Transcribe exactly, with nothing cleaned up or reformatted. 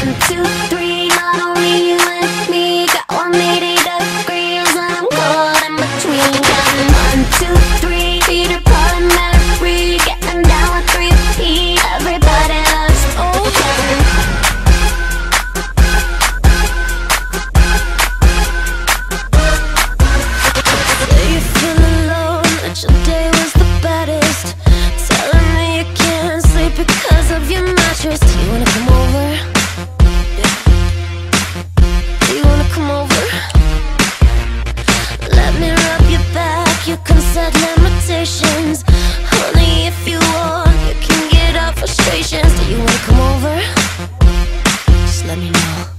One, two, three, not only you and me. Got one eighty degrees and I'm caught in between. Counting one, two, three, Peter, Paul and Mary, getting down with three P. Everybody loves ocean. Say you feel alone, that your day was the baddest, telling me you can't sleep because of your mattress. Do you wanna come over? Do you wanna come over? Let me rub your back, you can set limitations. Honey, if you want, you can get out frustrations. Do you wanna come over? Just let me know.